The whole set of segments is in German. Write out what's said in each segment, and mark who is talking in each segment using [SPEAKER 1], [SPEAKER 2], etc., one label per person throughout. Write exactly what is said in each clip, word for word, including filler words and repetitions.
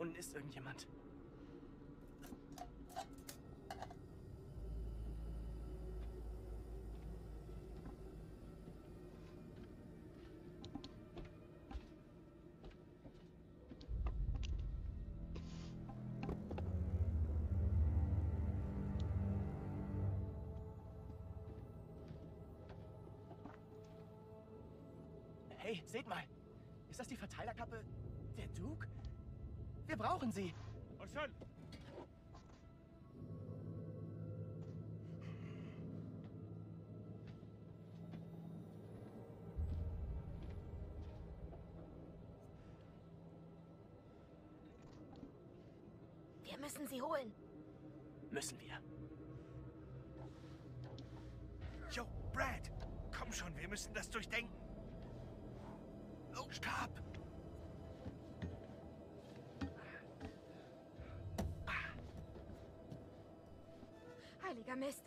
[SPEAKER 1] unten ist irgendjemand. Hey, seht mal. Ist das die Verteilerkappe der Duke? Wir brauchen sie.
[SPEAKER 2] Und schon.
[SPEAKER 3] Wir müssen sie holen.
[SPEAKER 1] Müssen wir.
[SPEAKER 2] Jo, Brad. Komm schon, wir müssen das durchdenken. Oh, stopp!
[SPEAKER 3] Heiliger Mist.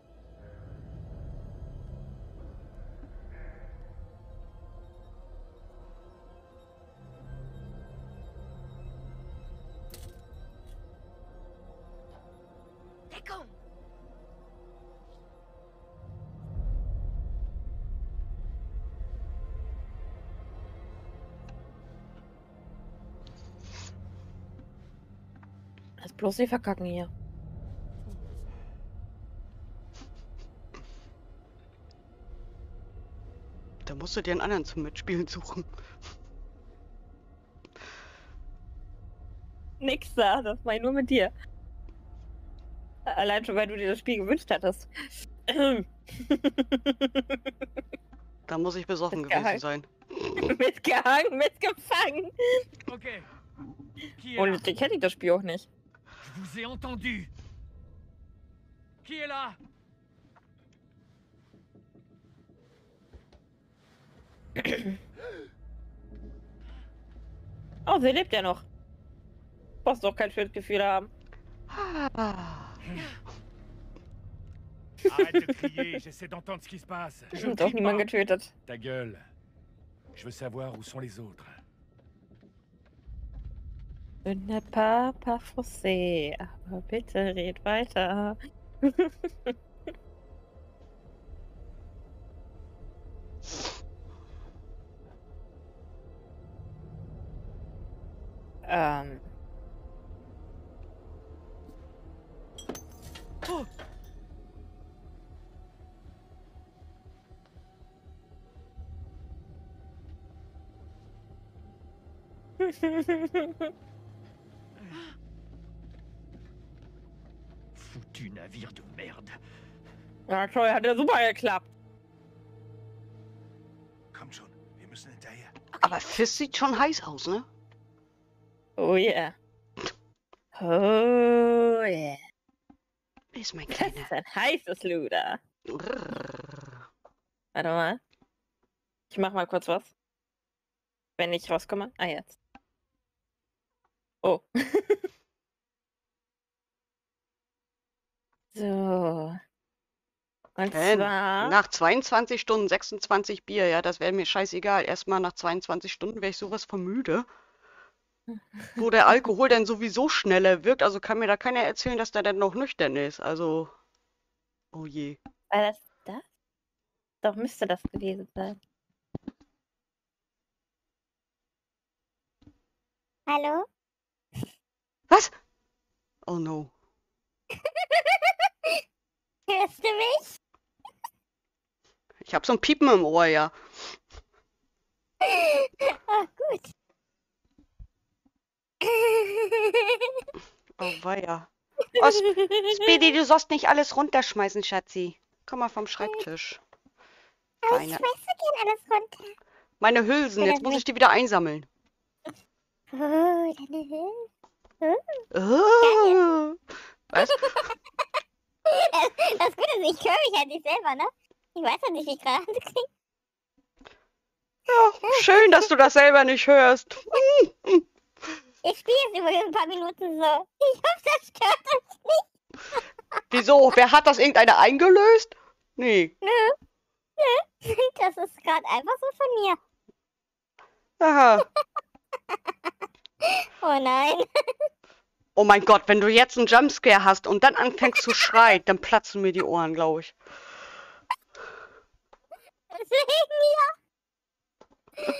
[SPEAKER 3] Deckung!
[SPEAKER 4] Lass bloß nicht verkacken hier.
[SPEAKER 5] Da musst du dir einen anderen zum Mitspielen suchen.
[SPEAKER 4] Nix da, das war ich nur mit dir. Allein schon, weil du dir das Spiel gewünscht hattest.
[SPEAKER 5] Da muss ich besoffen gewesen sein.
[SPEAKER 4] Mitgehangen, mitgefangen.
[SPEAKER 2] Okay. Qui est
[SPEAKER 4] Und
[SPEAKER 2] là?
[SPEAKER 4] ich kenne ich das Spiel auch nicht.
[SPEAKER 2] Je vous ai entendu. Qui est là?
[SPEAKER 4] Oh, sie lebt ja noch. Brauchst doch kein schönes Gefühl haben.
[SPEAKER 2] Arrête de crier, j'essaie d'entendre ce qui se passe. Je ne
[SPEAKER 4] Doch
[SPEAKER 2] crie
[SPEAKER 4] niemand
[SPEAKER 2] pas.
[SPEAKER 4] getötet.
[SPEAKER 2] Ta gueule. Je veux savoir où sont les autres.
[SPEAKER 4] Ne pas, pas forcé. Aber bitte red weiter. ähm.
[SPEAKER 2] Oh. Foutu navire de merde.
[SPEAKER 4] Ja, toll, hat ja super geklappt.
[SPEAKER 2] Komm schon, wir müssen hinterher.
[SPEAKER 5] Aber Fizz sieht schon heiß aus, ne?
[SPEAKER 4] Oh yeah. Oh yeah.
[SPEAKER 5] Wer ist mein
[SPEAKER 4] Das
[SPEAKER 5] Kleiner?
[SPEAKER 4] ist ein heißes Luder.
[SPEAKER 5] Brrr.
[SPEAKER 4] Warte mal. Ich mach mal kurz was. Wenn ich rauskomme. Ah, jetzt. Oh. So. Und
[SPEAKER 5] Äh,
[SPEAKER 4] zwar.
[SPEAKER 5] Nach zweiundzwanzig Stunden sechsundzwanzig Bier, ja, das wäre mir scheißegal. Erstmal nach zweiundzwanzig Stunden wäre ich sowas von müde. Wo der Alkohol dann sowieso schneller wirkt, also kann mir da keiner erzählen, dass der dann noch nüchtern ist. Also, oh je.
[SPEAKER 4] War das das? Doch müsste das gewesen sein.
[SPEAKER 3] Hallo?
[SPEAKER 5] Was? Oh no.
[SPEAKER 3] Hörst du mich?
[SPEAKER 5] Ich habe so ein Piepen im Ohr, ja.
[SPEAKER 3] Oh, gut.
[SPEAKER 5] Oh weia. Oh, Sp- Speedy, du sollst nicht alles runterschmeißen, Schatzi. Komm mal vom Schreibtisch.
[SPEAKER 3] Aber ich
[SPEAKER 5] Feine.
[SPEAKER 3] schmeiß so gern alles runter.
[SPEAKER 5] Meine Hülsen, jetzt muss ich die wieder einsammeln.
[SPEAKER 3] Oh, deine Hilfe.
[SPEAKER 5] Oh. Was?
[SPEAKER 3] Das Gute ist, ich höre mich halt nicht selber, ne? Ich weiß ja nicht, wie ich gerade anklinge.
[SPEAKER 5] Ja, schön, dass du das selber nicht hörst.
[SPEAKER 3] Ich spiele jetzt übrigens ein paar Minuten so. Ich hoffe, das stört euch nicht.
[SPEAKER 5] Wieso? Wer hat das irgendeiner eingelöst? Nee.
[SPEAKER 3] Nö. Nö. Das ist gerade einfach so von mir.
[SPEAKER 5] Aha.
[SPEAKER 3] Oh nein.
[SPEAKER 5] Oh mein Gott, wenn du jetzt einen Jumpscare hast und dann anfängst zu schreien, dann platzen mir die Ohren, glaube ich.
[SPEAKER 3] Deswegen ja.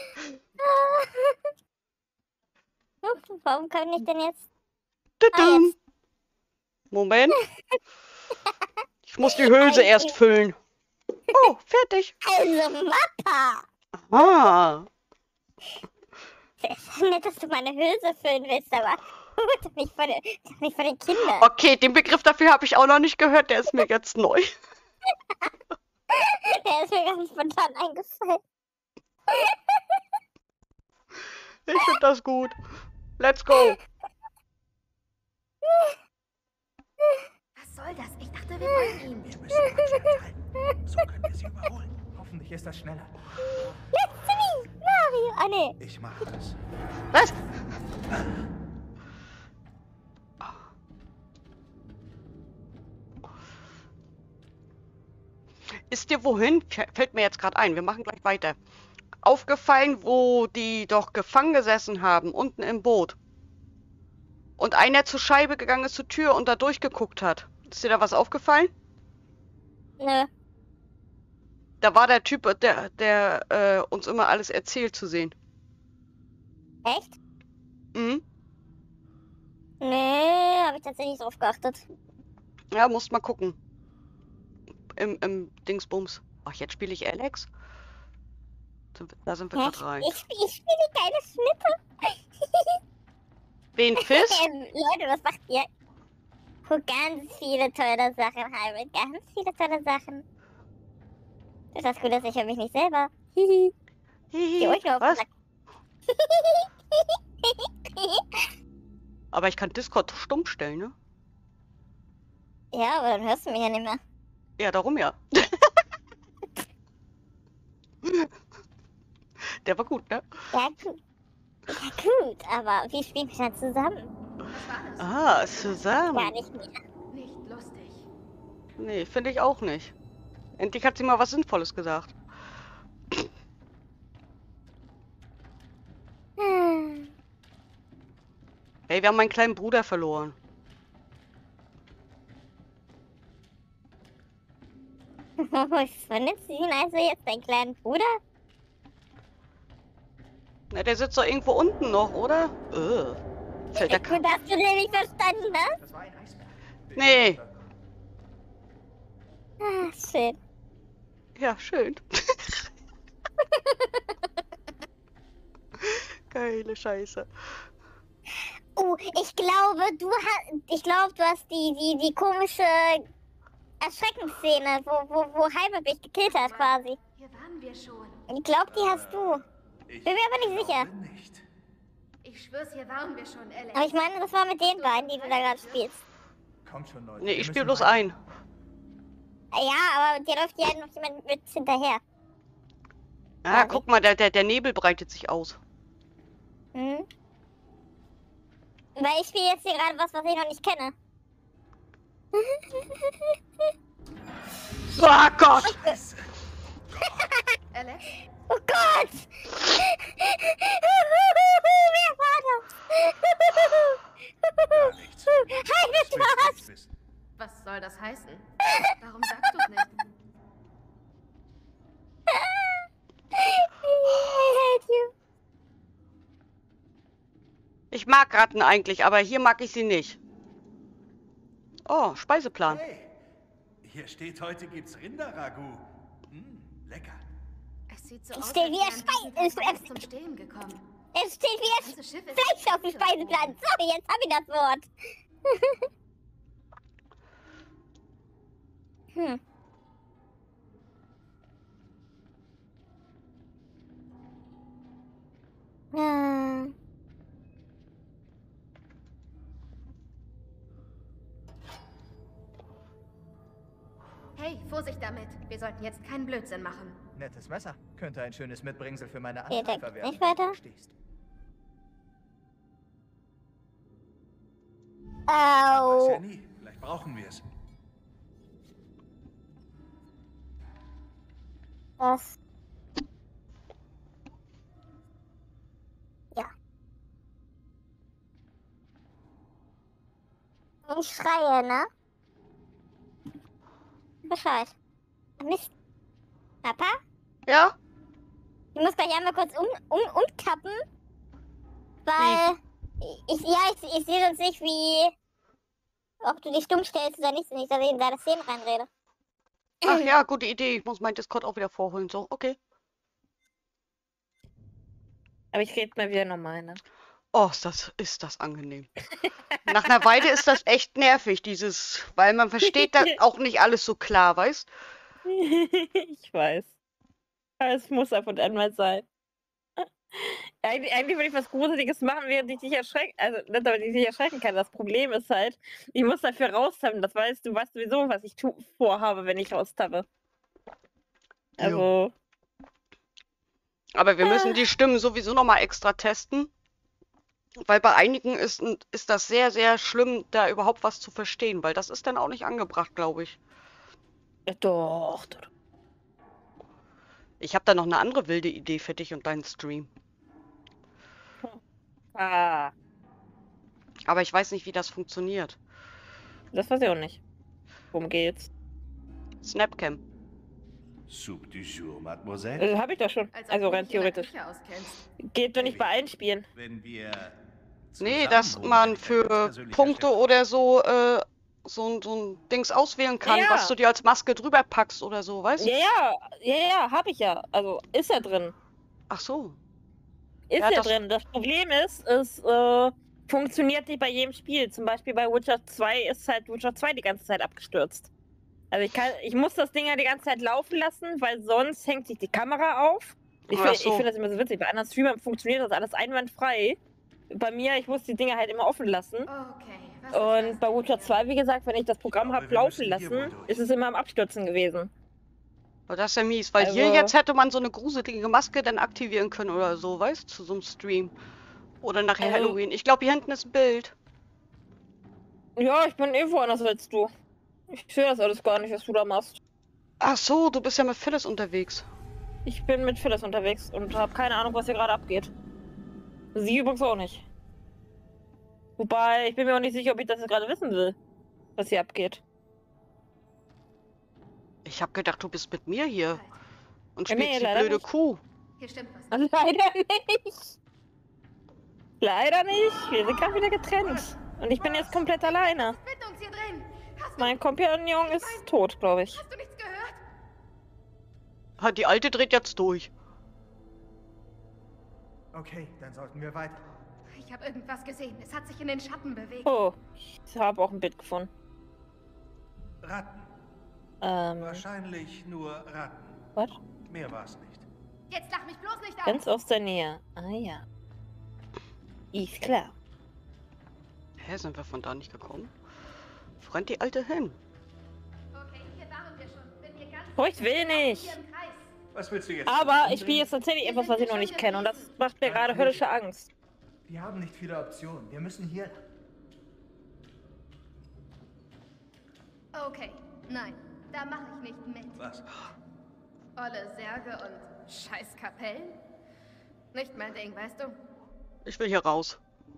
[SPEAKER 3] Ups, warum kann ich denn jetzt? Ah,
[SPEAKER 5] Tütüm.
[SPEAKER 3] jetzt.
[SPEAKER 5] Moment. Ich muss die Hülse erst füllen. Oh, fertig.
[SPEAKER 3] Also, Mappa.
[SPEAKER 5] Ah.
[SPEAKER 3] Nett, dass du meine Hülse füllen willst, aber gut, nicht vor den, nicht vor den Kindern.
[SPEAKER 5] Okay, den Begriff dafür habe ich auch noch nicht gehört. Der ist mir jetzt neu.
[SPEAKER 3] Der ist mir ganz spontan eingefallen.
[SPEAKER 5] Ich finde das gut. Let's go.
[SPEAKER 6] Was soll das? Ich dachte, wir wollen ihn.
[SPEAKER 2] Wir müssen Rückschritt halten. So können wir sie überholen.
[SPEAKER 1] Hoffentlich ist das schneller.
[SPEAKER 3] Let's me, Mario. Ah, nee.
[SPEAKER 2] Ich mache das.
[SPEAKER 5] Was? Ist dir wohin? Fällt mir jetzt gerade ein. Wir machen gleich weiter. Aufgefallen, wo die doch gefangen gesessen haben, unten im Boot. Und einer zur Scheibe gegangen ist, zur Tür und da durchgeguckt hat. Ist dir da was aufgefallen?
[SPEAKER 3] Nö.
[SPEAKER 5] Da war der Typ, der, der äh, uns immer alles erzählt, zu sehen.
[SPEAKER 3] Echt?
[SPEAKER 5] Mhm.
[SPEAKER 3] Nee, habe ich tatsächlich nicht drauf geachtet.
[SPEAKER 5] Ja, musst mal gucken. Im, im Dingsbums. Ach, jetzt spiele ich Alex? Sind wir- Da sind wir
[SPEAKER 3] Hä?
[SPEAKER 5] gerade rein.
[SPEAKER 3] Ich, spiel- ich spiele die geile Schnitte.
[SPEAKER 5] Wen Fiss?
[SPEAKER 3] Ähm, Leute, was macht ihr? Guck, ganz viele tolle Sachen, Hybrid. Ganz viele tolle Sachen. Das ist das Gute, ich höre mich nicht selber. Hihi. Die
[SPEAKER 5] Hihi.
[SPEAKER 3] euch nur auf den
[SPEAKER 5] Was?
[SPEAKER 3] Sack.
[SPEAKER 5] Aber ich kann Discord stumm stellen, ne?
[SPEAKER 3] Ja, aber dann hörst du mich ja nicht mehr.
[SPEAKER 5] Ja, darum ja. Der war gut, ne?
[SPEAKER 3] Ja, gut. Ja, gut, aber wie spielen wir dann zusammen?
[SPEAKER 6] Was war das?
[SPEAKER 5] Ah,
[SPEAKER 3] Gar
[SPEAKER 5] zusammen.
[SPEAKER 3] nicht mehr.
[SPEAKER 6] Nicht lustig.
[SPEAKER 5] Nee, finde ich auch nicht. Endlich hat sie mal was Sinnvolles gesagt.
[SPEAKER 3] Hm.
[SPEAKER 5] Hey, wir haben meinen kleinen Bruder verloren.
[SPEAKER 3] Findest du ihn also jetzt, dein kleinen Bruder?
[SPEAKER 5] Na, der sitzt doch irgendwo unten noch, oder? Äh. Fällt der Ka
[SPEAKER 3] Gut, hast du nämlich verstanden, ne?
[SPEAKER 1] Das war ein Eisbär.
[SPEAKER 5] Nee.
[SPEAKER 3] Ah, schön.
[SPEAKER 5] Ja, schön. Geile Scheiße.
[SPEAKER 3] Oh, ich glaube, du hast, ich glaube, du hast die, die, die komische Erschreckensszene, wo, wo, wo Hybrid mich gekillt hat, quasi.
[SPEAKER 6] Hier waren wir schon.
[SPEAKER 3] Ich glaube, die hast du.
[SPEAKER 2] Ich
[SPEAKER 3] Bin mir aber nicht sicher.
[SPEAKER 2] glaube nicht.
[SPEAKER 6] Ich schwör's, hier waren wir schon, Alex.
[SPEAKER 3] Aber ich meine, das war mit den beiden, die du da gerade spielst.
[SPEAKER 1] Kommt schon, Leute.
[SPEAKER 5] Nee,
[SPEAKER 1] wir
[SPEAKER 5] ich spiele
[SPEAKER 1] müssen
[SPEAKER 5] bloß
[SPEAKER 1] weiter.
[SPEAKER 5] ein.
[SPEAKER 3] Ja, aber dir läuft ja noch jemand mit hinterher.
[SPEAKER 5] Ah,
[SPEAKER 3] Ja,
[SPEAKER 5] guck mal, der, der, der Nebel breitet sich aus.
[SPEAKER 3] Mhm. Weil ich spiele jetzt hier gerade was, was ich noch nicht kenne.
[SPEAKER 5] Oh Gott!
[SPEAKER 6] Alex?
[SPEAKER 3] Oh Gott! Wer war das?
[SPEAKER 2] Gar nichts.
[SPEAKER 3] Hybrid
[SPEAKER 2] Das willst du
[SPEAKER 3] war's!
[SPEAKER 2] nicht wissen.
[SPEAKER 6] Was soll das heißen? Warum sagst du's nicht?
[SPEAKER 3] I hate you.
[SPEAKER 5] Ich mag Ratten eigentlich, aber hier mag ich sie nicht. Oh, Speiseplan.
[SPEAKER 2] Hey, hier steht, heute gibt's Rinderragout. Hm, lecker.
[SPEAKER 6] Es sieht so
[SPEAKER 3] Es
[SPEAKER 6] aus,
[SPEAKER 3] steht
[SPEAKER 6] als
[SPEAKER 3] wie
[SPEAKER 6] wären
[SPEAKER 3] ein
[SPEAKER 6] diese
[SPEAKER 3] Speis-
[SPEAKER 6] Sachen zum Stehen gekommen.
[SPEAKER 3] Es steht
[SPEAKER 6] Das
[SPEAKER 3] wie
[SPEAKER 6] ganze Schiff
[SPEAKER 3] ein
[SPEAKER 6] ist
[SPEAKER 3] Fleisch auf dem Speiseplan. Sorry, jetzt hab ich das Wort. hm. Ja.
[SPEAKER 6] Hey, Vorsicht damit. Wir sollten jetzt keinen Blödsinn machen.
[SPEAKER 1] Nettes Messer. Könnte ein schönes Mitbringsel für meine
[SPEAKER 3] Geht der
[SPEAKER 1] Angreifer werden.
[SPEAKER 3] nicht weiter?
[SPEAKER 1] Verstehst.
[SPEAKER 2] Weiß ja
[SPEAKER 3] Au.
[SPEAKER 2] nie. Vielleicht brauchen wir es.
[SPEAKER 3] Das. Ja. und schreie, ne? Bescheid. Mist. Papa?
[SPEAKER 5] Ja?
[SPEAKER 3] Ich muss gleich einmal kurz um, um, umkappen. Weil. Ich, ja, ich, ich sehe sonst nicht, wie. Ob du dich stumm stellst oder nicht, wenn ich da in deine Szenen reinrede.
[SPEAKER 5] Ach ja, gute Idee. Ich muss mein Discord auch wieder vorholen. So, okay.
[SPEAKER 4] Aber ich rede mal wieder normal, ne?
[SPEAKER 5] Oh, ist das, ist das angenehm. Nach einer Weile ist das echt nervig, dieses, weil man versteht da auch nicht alles so klar, weißt?
[SPEAKER 4] Ich weiß. Aber es muss ab und an mal sein. Eigentlich, eigentlich würde ich was Gruseliges machen, während ich dich erschrecken, also nicht, damit ich dich erschrecken kann. Das Problem ist halt, ich muss dafür raustappen. Das weißt du, weißt sowieso, was ich tu vorhabe, wenn ich raustappe. Also.
[SPEAKER 5] Aber wir müssen die Stimmen sowieso nochmal extra testen. Weil bei einigen ist, ist das sehr, sehr schlimm, da überhaupt was zu verstehen. Weil das ist dann auch nicht angebracht, glaube ich.
[SPEAKER 4] Ja, doch, doch.
[SPEAKER 5] Ich habe da noch eine andere wilde Idee für dich und deinen Stream.
[SPEAKER 4] Ah,
[SPEAKER 5] Aber ich weiß nicht, wie das funktioniert.
[SPEAKER 4] das weiß ich auch nicht. Worum geht's?
[SPEAKER 5] Snapcam.
[SPEAKER 2] Soup du jour, Mademoiselle.
[SPEAKER 4] Also, habe ich doch schon.
[SPEAKER 6] Als ob
[SPEAKER 4] Also
[SPEAKER 6] du
[SPEAKER 4] rein
[SPEAKER 6] dich in der
[SPEAKER 4] theoretisch.
[SPEAKER 6] Küche auskennst.
[SPEAKER 4] Geht doch nicht bei allen Spielen.
[SPEAKER 2] Wenn wir
[SPEAKER 5] Nee, dass
[SPEAKER 2] zusammen wohnen,
[SPEAKER 5] man
[SPEAKER 2] bin ich ein
[SPEAKER 5] für
[SPEAKER 2] ganz persönlicher
[SPEAKER 5] Punkte
[SPEAKER 2] Chef.
[SPEAKER 5] oder so, äh, so, ein- so ein Dings auswählen kann,
[SPEAKER 4] Ja.
[SPEAKER 5] was du dir als Maske drüber packst oder so, weißt du?
[SPEAKER 4] Ja, ja, ja, ja, habe ich ja. Also ist ja drin.
[SPEAKER 5] Ach so.
[SPEAKER 4] Ist
[SPEAKER 5] Ja,
[SPEAKER 4] ja,
[SPEAKER 5] das-
[SPEAKER 4] drin. Das Problem ist, es äh, funktioniert nicht bei jedem Spiel. Zum Beispiel bei Witcher zwei ist halt Witcher zwei die ganze Zeit abgestürzt. Also ich kann, ich muss das Ding ja die ganze Zeit laufen lassen, weil sonst hängt sich die Kamera auf. Ich
[SPEAKER 5] Ach
[SPEAKER 4] finde
[SPEAKER 5] so.
[SPEAKER 4] ich find das immer so witzig. Bei anderen Streamern funktioniert das alles einwandfrei. Bei mir, ich muss die Dinger halt immer offen lassen.
[SPEAKER 6] Okay, was ist
[SPEAKER 4] Und
[SPEAKER 6] das
[SPEAKER 4] bei
[SPEAKER 6] denn
[SPEAKER 4] Witcher
[SPEAKER 6] hier?
[SPEAKER 4] zwei, wie gesagt, wenn ich das Programm
[SPEAKER 2] glaube,
[SPEAKER 4] habe
[SPEAKER 2] wir
[SPEAKER 4] laufen
[SPEAKER 2] müssen hier wohl
[SPEAKER 4] lassen,
[SPEAKER 2] durch.
[SPEAKER 4] ist es immer am Abstürzen gewesen.
[SPEAKER 5] Aber das ist ja mies, weil hier
[SPEAKER 4] Also-
[SPEAKER 5] jetzt hätte man so eine gruselige Maske dann aktivieren können oder so, weißt du, zu so einem Stream. Oder nachher
[SPEAKER 4] Also-
[SPEAKER 5] Halloween. Ich glaube, hier hinten ist ein Bild.
[SPEAKER 4] Ja, ich bin eh woanders als du. Ich sehe das alles gar nicht, was du da machst.
[SPEAKER 5] Ach so, du bist ja mit Phyllis unterwegs.
[SPEAKER 4] Ich bin mit Phyllis unterwegs und habe keine Ahnung, was hier gerade abgeht. Sie übrigens auch nicht. Wobei, ich bin mir auch nicht sicher, ob ich das jetzt gerade wissen will, was hier abgeht.
[SPEAKER 5] Ich habe gedacht, du bist mit mir hier. Und
[SPEAKER 4] Ja,
[SPEAKER 5] spielst
[SPEAKER 4] nee,
[SPEAKER 5] die
[SPEAKER 4] leider
[SPEAKER 5] blöde
[SPEAKER 4] nicht.
[SPEAKER 5] Kuh.
[SPEAKER 6] Hier stimmt was.
[SPEAKER 4] Also leider nicht. Leider nicht. Wir sind gerade wieder getrennt. Und ich bin jetzt komplett alleine.
[SPEAKER 6] Mit uns hier drin. Hast du,
[SPEAKER 4] Mein Kompagnon ist tot, glaube ich.
[SPEAKER 6] hast du nichts gehört?
[SPEAKER 5] Ha, Die Alte dreht jetzt durch.
[SPEAKER 1] Okay, dann sollten wir weiter.
[SPEAKER 6] Ich habe irgendwas gesehen. Es hat sich in den Schatten bewegt.
[SPEAKER 4] Oh, ich habe auch ein Bild gefunden.
[SPEAKER 2] Ratten.
[SPEAKER 4] Ähm,
[SPEAKER 2] Wahrscheinlich nur Ratten.
[SPEAKER 4] was?
[SPEAKER 2] Mehr war's nicht.
[SPEAKER 6] Jetzt lach mich bloß nicht an.
[SPEAKER 4] Ganz aus der Nähe. Ah ja. Ist klar.
[SPEAKER 5] Hä, sind wir von da nicht gekommen? Wo rennt die Alte hin?
[SPEAKER 6] Okay, hier waren wir schon. Bin hier ganz
[SPEAKER 4] Oh, ich will nicht.
[SPEAKER 6] hier im Kreis.
[SPEAKER 2] Was willst du jetzt?
[SPEAKER 4] Aber ich spiele jetzt tatsächlich etwas, was ich noch nicht kenne. Und das macht mir gerade höllische Angst.
[SPEAKER 1] Wir haben nicht viele Optionen. Wir müssen hier.
[SPEAKER 6] Okay, nein, da mache ich nicht mit.
[SPEAKER 2] Was?
[SPEAKER 6] Olle Särge und scheiß Kapellen? Nicht mein Ding, weißt du?
[SPEAKER 5] Ich will hier raus.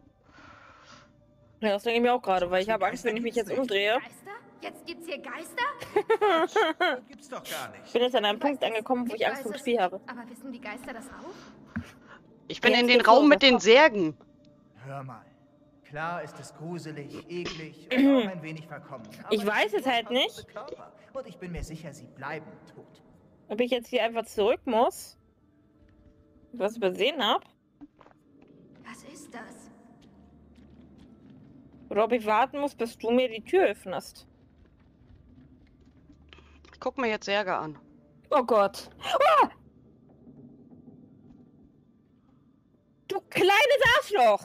[SPEAKER 4] Ja, das denke ich mir auch gerade, weil ich habe Angst, wenn ich mich jetzt umdrehe.
[SPEAKER 6] Geister? Jetzt gibt's hier Geister?
[SPEAKER 2] Gibt's doch gar
[SPEAKER 4] Ich
[SPEAKER 2] nicht.
[SPEAKER 4] bin jetzt an einem
[SPEAKER 6] Ich
[SPEAKER 4] Punkt
[SPEAKER 6] weiß es.
[SPEAKER 4] angekommen, wo ich Angst
[SPEAKER 6] weiß
[SPEAKER 4] vor dem
[SPEAKER 6] es.
[SPEAKER 4] Spiel habe.
[SPEAKER 6] Aber wissen die Geister das auch?
[SPEAKER 5] Ich bin
[SPEAKER 4] Jetzt
[SPEAKER 5] in den
[SPEAKER 4] geht's
[SPEAKER 5] Raum
[SPEAKER 4] los,
[SPEAKER 5] mit
[SPEAKER 4] was
[SPEAKER 5] den
[SPEAKER 4] kommt?
[SPEAKER 5] Särgen.
[SPEAKER 1] Hör mal. Klar ist es gruselig, eklig und auch ein wenig verkommen. Aber
[SPEAKER 4] Ich weiß
[SPEAKER 1] es sind
[SPEAKER 4] es halt
[SPEAKER 1] tote
[SPEAKER 4] nicht.
[SPEAKER 1] Körper. Und ich bin mir sicher, sie bleiben tot.
[SPEAKER 4] Ob ich jetzt hier einfach zurück muss? Was übersehen habe?
[SPEAKER 6] Was ist das?
[SPEAKER 4] Oder ob ich warten muss, bis du mir die Tür öffnest?
[SPEAKER 5] Ich guck mir jetzt Särge an.
[SPEAKER 4] Oh Gott. Ah! Du kleines Arschloch!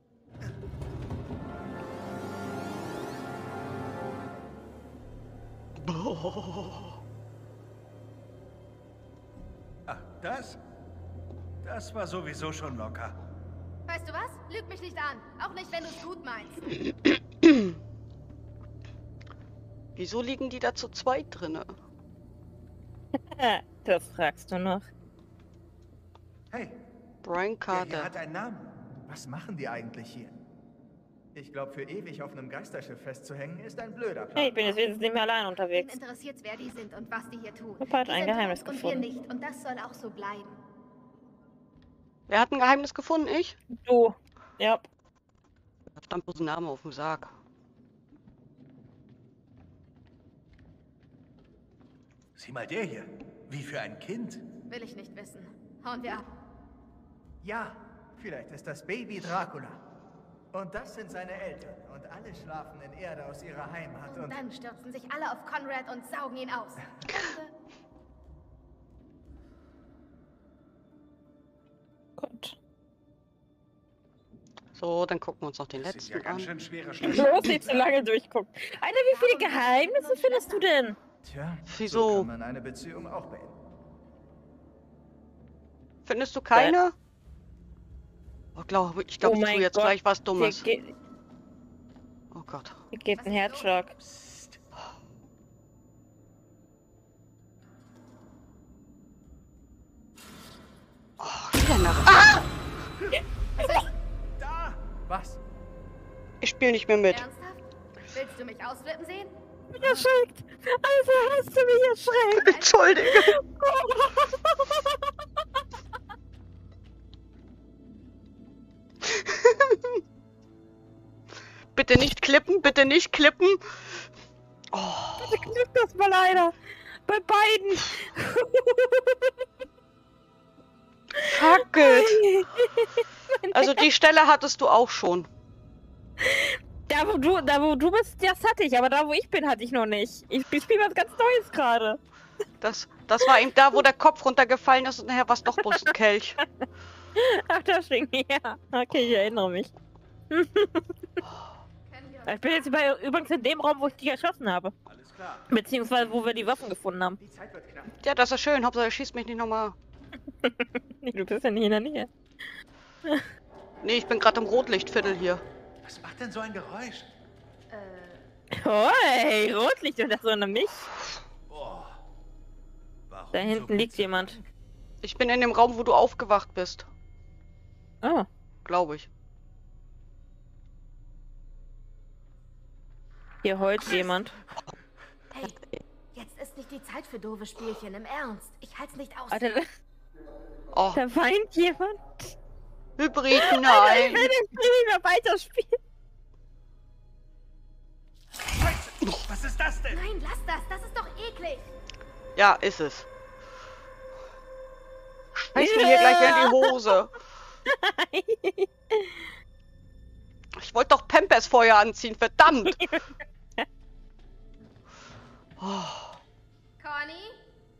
[SPEAKER 2] Ach, das? Das war sowieso schon locker.
[SPEAKER 6] Weißt du was? Lüg mich nicht an. Auch nicht, wenn du es gut meinst.
[SPEAKER 5] Wieso liegen die da zu zweit drinne?
[SPEAKER 4] Das fragst du noch.
[SPEAKER 1] Hey,
[SPEAKER 5] Brian
[SPEAKER 1] der hier
[SPEAKER 5] Carter.
[SPEAKER 1] hat einen Namen. Was machen die eigentlich hier? Ich glaube, für ewig auf einem Geisterschiff festzuhängen, ist ein blöder Plan.
[SPEAKER 4] Hey, ich bin jetzt wenigstens nicht mehr allein
[SPEAKER 6] Wen
[SPEAKER 4] unterwegs.
[SPEAKER 6] interessiert's, wer die sind und was die hier tun?
[SPEAKER 4] Papa hat
[SPEAKER 6] Die
[SPEAKER 4] ein
[SPEAKER 6] sind
[SPEAKER 4] Geheimnis
[SPEAKER 6] tot und
[SPEAKER 4] gefunden.
[SPEAKER 6] wir nicht. Und das soll auch so bleiben.
[SPEAKER 5] Wer hat ein Geheimnis gefunden? Ich?
[SPEAKER 4] Du. Ja.
[SPEAKER 5] Da stand bloß ein Name auf dem Sarg.
[SPEAKER 2] Sieh mal der hier. Wie für ein Kind.
[SPEAKER 6] Will ich nicht wissen. Hauen wir ab.
[SPEAKER 1] Ja, vielleicht ist das Baby Dracula. Und das sind seine Eltern. Und alle schlafen in Erde aus ihrer Heimat.
[SPEAKER 6] Und
[SPEAKER 1] Und
[SPEAKER 6] dann stürzen sich alle auf Conrad und saugen ihn aus.
[SPEAKER 4] Gut.
[SPEAKER 5] So, dann gucken wir uns noch den
[SPEAKER 2] Das ist ja
[SPEAKER 5] letzten
[SPEAKER 2] ganz
[SPEAKER 5] an.
[SPEAKER 2] schön schwerer Schluss.
[SPEAKER 4] Los, nicht zu lange durchgucken. Alter, wie viele Geheimnisse findest du denn?
[SPEAKER 1] tja,
[SPEAKER 5] Wieso?
[SPEAKER 1] so kann man eine Beziehung auch beenden.
[SPEAKER 5] Findest du keine? Oh, glaub, ich glaube,
[SPEAKER 4] Oh
[SPEAKER 5] ich tue
[SPEAKER 4] mein
[SPEAKER 5] jetzt
[SPEAKER 4] Gott,
[SPEAKER 5] gleich was
[SPEAKER 4] Hier,
[SPEAKER 5] Dummes.
[SPEAKER 4] geht,
[SPEAKER 5] Oh Gott.
[SPEAKER 4] hier geht ein Herzschlag.
[SPEAKER 2] Psst.
[SPEAKER 5] Oh, wieder nach. Ah!
[SPEAKER 1] Da! Was?
[SPEAKER 5] Ich spiele nicht mehr mit.
[SPEAKER 6] Ernsthaft? Willst du mich ausflippen sehen?
[SPEAKER 4] Mich erschreckt. Also hast du mich erschreckt.
[SPEAKER 5] Entschuldige. Bitte nicht klippen, bitte nicht klippen. Oh,
[SPEAKER 4] Klick das mal einer. Bei beiden.
[SPEAKER 5] fuck it. Also die Stelle hattest du auch schon.
[SPEAKER 4] Da wo du, da wo du bist, das hatte ich, aber da wo ich bin, hatte ich noch nicht. Ich spiele was ganz Neues gerade.
[SPEAKER 5] Das, das war eben da, wo der Kopf runtergefallen ist und nachher war es doch bloß ein Kelch.
[SPEAKER 4] Ach, das Ding, ja. Okay, ich erinnere mich.
[SPEAKER 6] Können wir uns
[SPEAKER 4] Ich bin jetzt bei, übrigens in dem Raum, wo ich dich erschossen habe.
[SPEAKER 1] Alles klar.
[SPEAKER 4] Beziehungsweise, wo wir die Waffen gefunden haben.
[SPEAKER 1] Die Zeit wird knapp.
[SPEAKER 5] Ja, das ist schön. Hauptsache, er schießt mich nicht nochmal.
[SPEAKER 4] Nee, du bist ja nicht in der Nähe.
[SPEAKER 5] Nee, ich bin gerade im Rotlichtviertel hier.
[SPEAKER 2] Was macht denn so ein Geräusch?
[SPEAKER 6] Äh,
[SPEAKER 4] Oh, hey, Rotlicht und das so eine mich.
[SPEAKER 2] Oh. Warum
[SPEAKER 4] Da
[SPEAKER 2] so
[SPEAKER 4] hinten liegt
[SPEAKER 2] plötzlich?
[SPEAKER 4] jemand.
[SPEAKER 5] Ich bin in dem Raum, wo du aufgewacht bist.
[SPEAKER 4] Oh.
[SPEAKER 5] Glaube ich.
[SPEAKER 4] Hier heult jemand.
[SPEAKER 6] hey, jetzt ist nicht die Zeit für doofe Spielchen, im Ernst. Ich halt's nicht aus.
[SPEAKER 4] Alter, da,
[SPEAKER 5] Oh,
[SPEAKER 4] da weint jemand.
[SPEAKER 5] Hybrid,
[SPEAKER 4] Ich
[SPEAKER 5] nein.
[SPEAKER 4] will nicht mehr weiterspielen.
[SPEAKER 2] Scheiße! Was ist das denn?
[SPEAKER 6] Nein, lass das, das ist doch eklig.
[SPEAKER 5] Ja, ist es. Scheiß mir hier gleich in die Hose. Ich wollte doch Pampers vorher anziehen, verdammt. Oh,
[SPEAKER 6] Conny?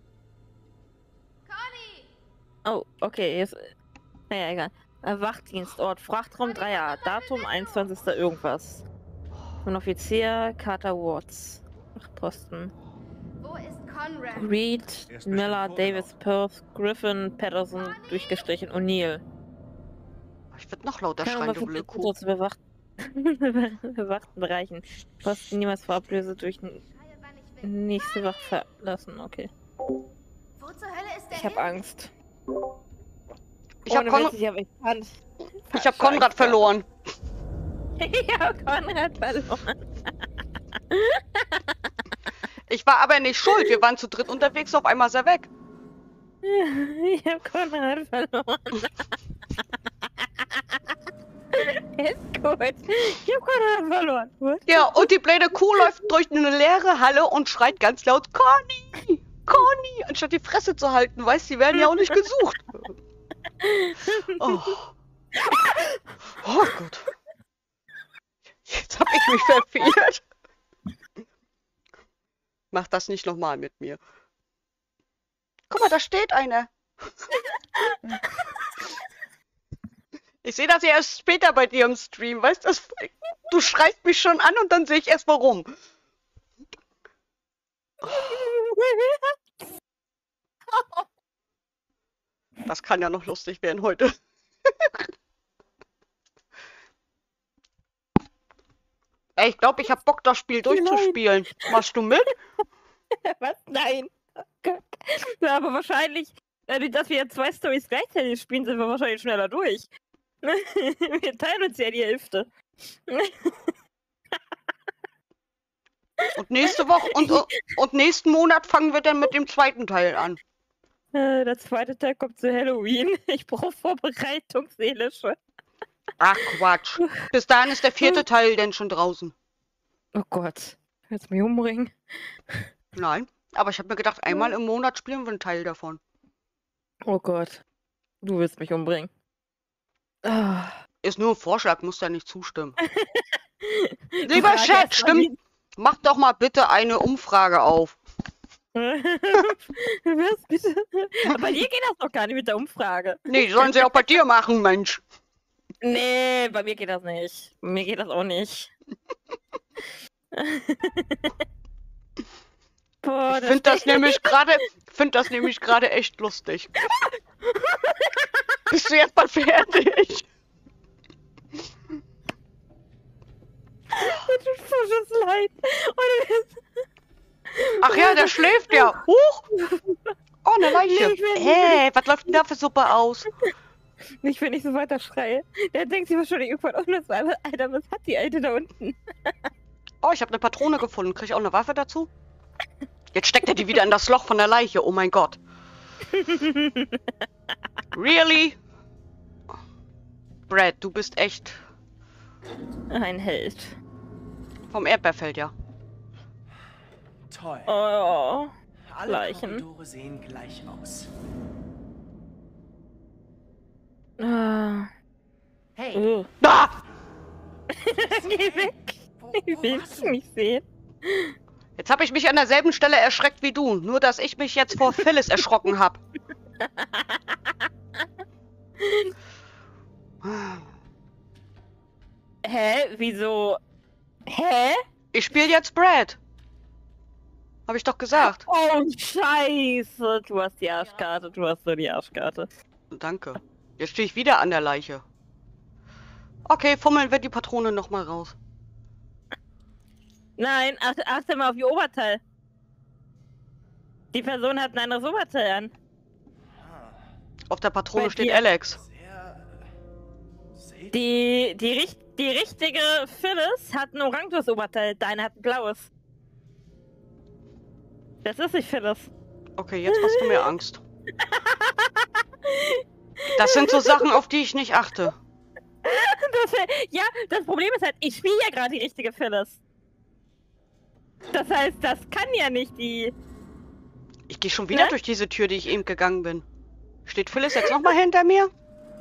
[SPEAKER 6] Conny!
[SPEAKER 4] Oh, okay, jetzt. Naja, egal. Äh, Wachdienstort, Frachtraum drei a, Datum einundzwanzigster irgendwas. Von Offizier Carter Watts. Posten.
[SPEAKER 6] Wo ist Conrad?
[SPEAKER 4] Reed,
[SPEAKER 2] Er ist
[SPEAKER 4] Miller,
[SPEAKER 2] bestimmt
[SPEAKER 4] Davis, Perth, Griffin, Patterson, durchgestrichen, O'Neill.
[SPEAKER 5] ich würde noch lauter
[SPEAKER 4] Keine
[SPEAKER 5] schreien,
[SPEAKER 4] Ahnung,
[SPEAKER 5] du blöde
[SPEAKER 4] was
[SPEAKER 5] Kuh.
[SPEAKER 4] zu bewachten, bewachten Bereichen. Posten niemals vor Ablöse durch n-
[SPEAKER 6] Schreie, wann ich will.
[SPEAKER 4] nächste Wach verlassen. Okay.
[SPEAKER 6] Wo zur Hölle ist der
[SPEAKER 4] Ich hab
[SPEAKER 6] hin?
[SPEAKER 4] Angst.
[SPEAKER 5] Ich hab,
[SPEAKER 4] Ohne
[SPEAKER 5] Kon
[SPEAKER 4] Witz, ich hab echt Angst.
[SPEAKER 5] ich hab Konrad verloren.
[SPEAKER 4] Ich hab Konrad verloren.
[SPEAKER 5] Ich war aber nicht schuld. Wir waren zu dritt unterwegs, auf einmal ist er weg.
[SPEAKER 4] Ich hab Konrad verloren. Ist gut. Ich hab Konrad verloren. What?
[SPEAKER 5] Ja, und die blöde Kuh läuft durch eine leere Halle und schreit ganz laut, Conny! Conny! Anstatt die Fresse zu halten, weißt sie werden ja auch nicht gesucht. Oh. Oh Gott. Jetzt hab ich mich verfehlt. Mach das nicht nochmal mit mir. Guck mal, da steht einer. Ich sehe das ja erst später bei dir im Stream, weißt du? Du schreist mich schon an und dann sehe ich erst warum. Das kann ja noch lustig werden heute. Ey, ich glaube, ich hab Bock, das Spiel durchzuspielen. Machst du mit?
[SPEAKER 4] Was? Nein. Oh Gott. Ja, aber wahrscheinlich, dadurch, dass wir jetzt zwei Storys gleichzeitig spielen, sind wir wahrscheinlich schneller durch. Wir teilen uns ja die Hälfte.
[SPEAKER 5] Und nächste Woche und, und nächsten Monat fangen wir dann mit dem zweiten Teil an.
[SPEAKER 4] Äh, Der zweite Teil kommt zu Halloween. Ich brauche Vorbereitung, seelische.
[SPEAKER 5] Ach Quatsch. Bis dahin ist der vierte Teil denn schon draußen.
[SPEAKER 4] Oh Gott. Willst du mich umbringen?
[SPEAKER 5] Nein. Aber ich habe mir gedacht, einmal im Monat spielen wir einen Teil davon.
[SPEAKER 4] Oh Gott. Du willst mich umbringen. Ah.
[SPEAKER 5] Ist nur ein Vorschlag, muss da nicht zustimmen. Lieber Chat, stimmt. Mach doch mal bitte eine Umfrage auf.
[SPEAKER 4] Was bitte? Bei dir geht das doch gar nicht mit der Umfrage.
[SPEAKER 5] Nee, die sollen sie auch bei dir machen, Mensch.
[SPEAKER 4] Nee, bei mir geht das nicht. Bei mir geht das auch nicht. Boah,
[SPEAKER 5] Ich finde das nämlich gerade, finde das nämlich gerade echt lustig. Bist du jetzt mal fertig?
[SPEAKER 4] Mir tut frisches Leid.
[SPEAKER 5] Ach ja, der schläft ja. Huch! Oh, eine Leiche.
[SPEAKER 4] Nee, ich will nicht.
[SPEAKER 5] Hey, was läuft denn da für Suppe aus?
[SPEAKER 4] Nicht, wenn ich so weiter schreie. Der denkt sich wahrscheinlich irgendwann, oh, das war, Alter, was hat die Alte da unten?
[SPEAKER 5] Oh, ich habe eine Patrone gefunden. Krieg ich auch eine Waffe dazu? Jetzt steckt er die wieder in das Loch von der Leiche. Oh mein Gott. Really? Brad, du bist echt
[SPEAKER 4] Ein Held.
[SPEAKER 5] vom Erdbeerfeld, ja.
[SPEAKER 1] Toll.
[SPEAKER 4] Oh.
[SPEAKER 1] Alle
[SPEAKER 4] Leichen.
[SPEAKER 1] Korridore sehen gleich aus.
[SPEAKER 4] Ah.
[SPEAKER 1] Hey,
[SPEAKER 4] Uh.
[SPEAKER 5] Ah!
[SPEAKER 4] Geh weg.
[SPEAKER 1] wo,
[SPEAKER 4] Ich
[SPEAKER 1] wo
[SPEAKER 4] will
[SPEAKER 1] warst
[SPEAKER 4] es
[SPEAKER 1] du?
[SPEAKER 4] nicht sehen.
[SPEAKER 5] Jetzt habe ich mich an derselben Stelle erschreckt wie du. Nur, dass ich mich jetzt vor Phyllis erschrocken habe.
[SPEAKER 4] Hä? Wieso? Hä?
[SPEAKER 5] Ich spiele jetzt Brad. Habe ich doch gesagt.
[SPEAKER 4] Oh, scheiße. Du hast die Arschkarte. Du hast so die Arschkarte.
[SPEAKER 5] Danke. Jetzt stehe ich wieder an der Leiche. Okay, fummeln wir die Patrone nochmal raus.
[SPEAKER 4] Nein, achte, achte mal auf ihr Oberteil. Die Person hat ein anderes Oberteil an.
[SPEAKER 5] Auf der Patrone
[SPEAKER 4] Bei
[SPEAKER 5] steht
[SPEAKER 4] dir.
[SPEAKER 5] Alex.
[SPEAKER 1] Sehr selten.
[SPEAKER 4] Die, die, richt, die richtige Phyllis hat ein oranges Oberteil. Deine hat ein blaues. Das ist nicht Phyllis.
[SPEAKER 5] Okay, jetzt machst du mir Angst. Das sind so Sachen, auf die ich nicht achte.
[SPEAKER 4] Das, ja, das Problem ist halt, ich spiele ja gerade die richtige Phyllis. Das heißt, das kann ja nicht die...
[SPEAKER 5] Ich gehe schon wieder
[SPEAKER 4] Ne?
[SPEAKER 5] durch diese Tür, die ich eben gegangen bin. Steht Phyllis jetzt nochmal hinter mir?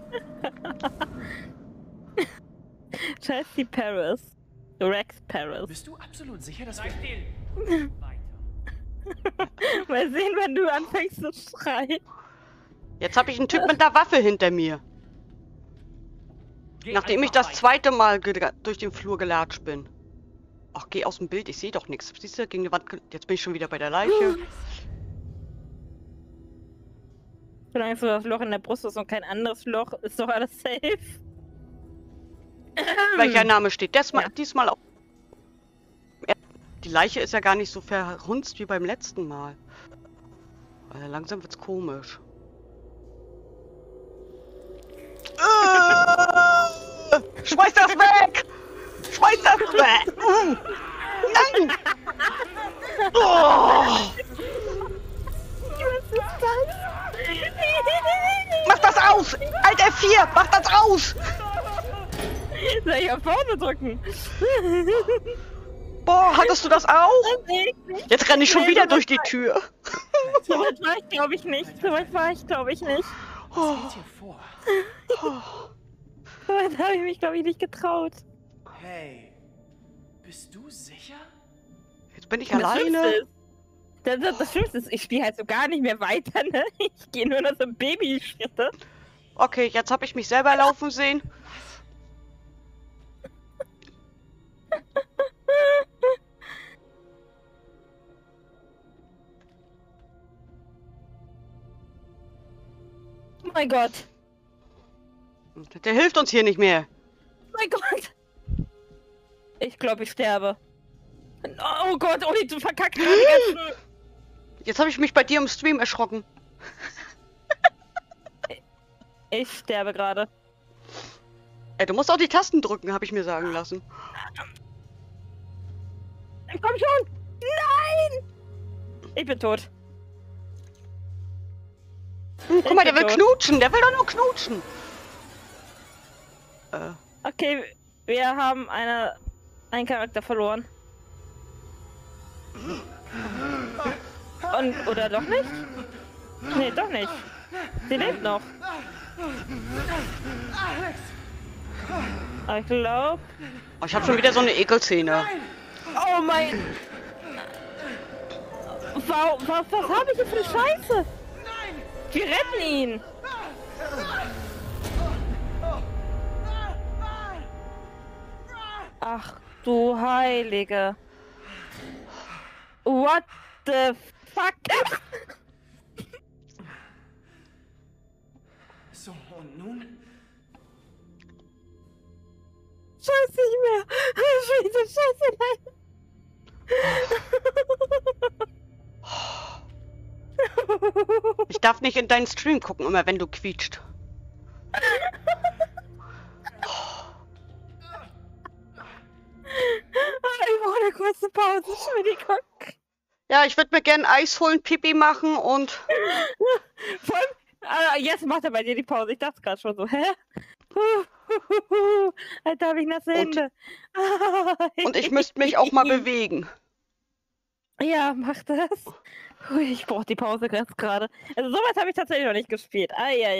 [SPEAKER 4] Chelsea Paris. Rex Paris.
[SPEAKER 1] Bist du absolut sicher, dass wir...
[SPEAKER 4] Mal sehen, wenn du anfängst zu schreien.
[SPEAKER 5] Jetzt habe ich einen Typ mit einer Waffe hinter mir. Nachdem ich das zweite Mal ge- durch den Flur gelatscht bin. Ach, geh aus dem Bild, ich sehe doch nichts. Siehst du, gegen die Wand. ge- Jetzt bin ich schon wieder bei der Leiche.
[SPEAKER 4] Solange so das Loch in der Brust ist und kein anderes Loch, ist doch alles safe.
[SPEAKER 5] Welcher Name steht diesmal,
[SPEAKER 4] Ja.
[SPEAKER 5] diesmal auf? Die Leiche ist ja gar nicht so verhunzt wie beim letzten Mal. Äh, langsam wird's komisch. Äh, schmeiß das weg! Schmeiß das weg! Uh, nein! Oh, mach das aus! Alt F vier, mach das aus!
[SPEAKER 4] Soll ich auf vorne drücken?
[SPEAKER 5] Boah, hattest du das auch?
[SPEAKER 4] Nee,
[SPEAKER 5] Jetzt renne ich schon
[SPEAKER 4] Nee,
[SPEAKER 5] wieder
[SPEAKER 4] so
[SPEAKER 5] durch die Tür.
[SPEAKER 4] so weit war ich glaube ich nicht. So weit war ich glaube ich nicht.
[SPEAKER 1] Was geht hier vor?
[SPEAKER 4] So weit habe ich mich glaube ich nicht getraut.
[SPEAKER 1] Hey, bist du sicher?
[SPEAKER 5] Jetzt bin ich
[SPEAKER 4] Und das
[SPEAKER 5] alleine.
[SPEAKER 4] Schlimmste ist, das, das, das Schlimmste ist, ich spiele halt so gar nicht mehr weiter, ne? Ich gehe nur noch so Babyschritte.
[SPEAKER 5] Okay, jetzt habe ich mich selber laufen sehen.
[SPEAKER 4] Oh mein Gott.
[SPEAKER 5] Der hilft uns hier nicht mehr.
[SPEAKER 4] Oh mein Gott. Ich glaube, ich sterbe. Oh Gott, oh, du verkackst gerade die ganzen...
[SPEAKER 5] Jetzt habe ich mich bei dir im Stream erschrocken.
[SPEAKER 4] Ich sterbe gerade.
[SPEAKER 5] Ey, du musst auch die Tasten drücken, habe ich mir sagen lassen.
[SPEAKER 4] Komm schon! Nein! Ich bin tot.
[SPEAKER 5] Hm, guck
[SPEAKER 4] Ich
[SPEAKER 5] mal, der
[SPEAKER 4] bin
[SPEAKER 5] will
[SPEAKER 4] tot.
[SPEAKER 5] knutschen. Der will doch nur knutschen. Äh,
[SPEAKER 4] Okay, wir haben eine, einen Charakter verloren. Und, oder doch nicht? Nee, doch nicht. Sie lebt noch. Aber ich glaube...
[SPEAKER 5] oh, ich habe schon wieder so eine Ekelszene.
[SPEAKER 4] Oh mein... Was, was, was habe ich hier für eine Scheiße? Wir retten ihn! Ach du Heilige. What the fuck?
[SPEAKER 7] So, und nun?
[SPEAKER 4] Scheiße, nicht mehr. Scheiße, scheiße, nein.
[SPEAKER 5] Ich darf nicht in deinen Stream gucken, immer wenn du quietscht.
[SPEAKER 4] Ich brauche eine kurze Pause, Entschuldigung.
[SPEAKER 5] Ja, ich würde mir gerne Eis holen, Pipi machen und...
[SPEAKER 4] Vor allem, ah, jetzt macht er bei dir die Pause. Ich dachte gerade schon so, hä? Alter, habe ich nasse Hände.
[SPEAKER 5] Und ich müsste mich auch mal bewegen.
[SPEAKER 4] Ja, mach das. Hui, ich brauche die Pause ganz gerade. Also sowas habe ich tatsächlich noch nicht gespielt.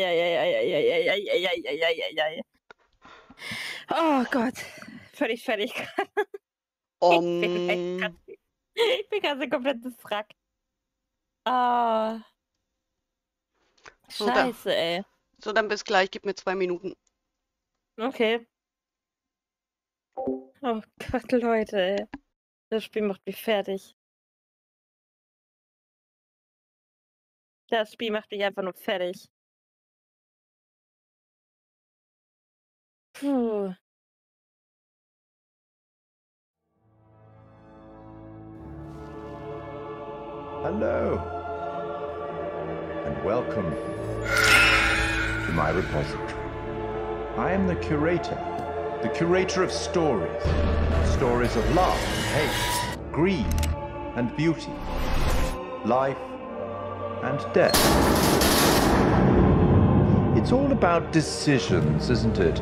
[SPEAKER 4] Eieieiei. Oh Gott. Völlig fertig.
[SPEAKER 5] Um,
[SPEAKER 4] Ich bin ganz, ich bin ganz ein komplettes Wrack. Ah.
[SPEAKER 5] So, da-
[SPEAKER 4] Scheiße, ey.
[SPEAKER 5] so, dann bis gleich. Gib mir zwei Minuten.
[SPEAKER 4] Okay. Oh Gott, Leute, ey. Das Spiel macht mich fertig. Das Spiel macht mich einfach nur fertig. Puh.
[SPEAKER 8] Hello, and welcome to my repository. I am the curator, the curator of stories. Stories of love and hate, greed and beauty, life and death. It's all about decisions, isn't it?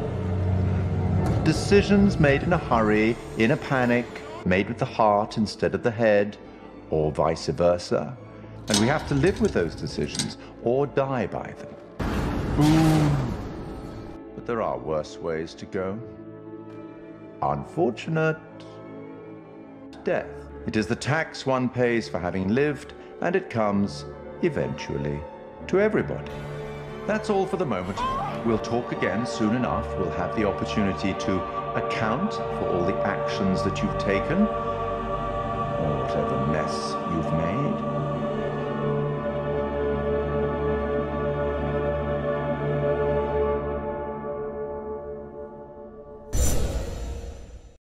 [SPEAKER 8] Decisions made in a hurry, in a panic, made with the heart instead of the head, or vice versa. And we have to live with those decisions or die by them. Ooh. But there are worse ways to go. Unfortunate death. It is the tax one pays for having lived, and it comes, eventually, to everybody. That's all for the moment. We'll talk again soon enough. We'll have the opportunity to account for all the actions that you've taken, or whatever mess you've made.